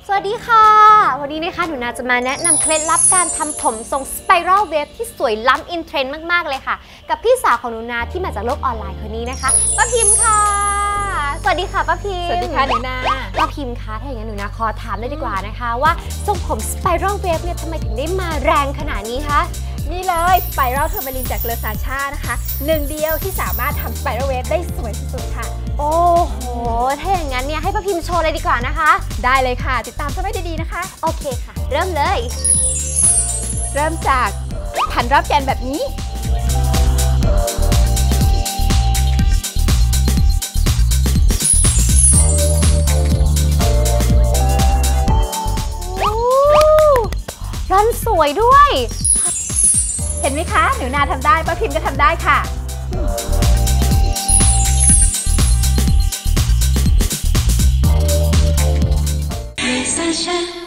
สวัสดีค่ะวันนี้นะคะหนูนาจะมาแนะนำเคล็ดลับการทำผมทรงสไปรัลเวฟที่สวยล้ำอินเทรนด์มากๆเลยค่ะกับพี่สาวของหนูนาที่มาจากโลกออนไลน์คนนี้นะคะป้าพิมพ์ค่ะสวัสดีค่ะป้าพิมพ์สวัสดีค่ะหนูนาป้าพิมพ์คะถ้าอย่างนั้นหนูนาขอถามเลยดีกว่านะคะว่าทรงผมสไปรัลเวฟเนี่ยทำไมถึงได้มาแรงขนาดนี้คะนี่เลยสไปรัลเทอร์มาลินจากเลอซาชานะคะหนึ่งเดียวที่สามารถทำสไปรัลเวฟได้สวยสุดๆค่ะโอ้โหถ้าอย่างนั้นเนี่ยให้ป้าพิมพ์โชว์เลยดีกว่านะคะได้เลยค่ะติดตามกันไว้ดีๆนะคะโอเคค่ะเริ่มเลยเริ่มจากพันรอบแกนแบบนี้ร่อนสวยด้วยเห็นไหมคะหนูนาทำได้ป้าพิมพ์ก็ทำได้ค่ะ Lisa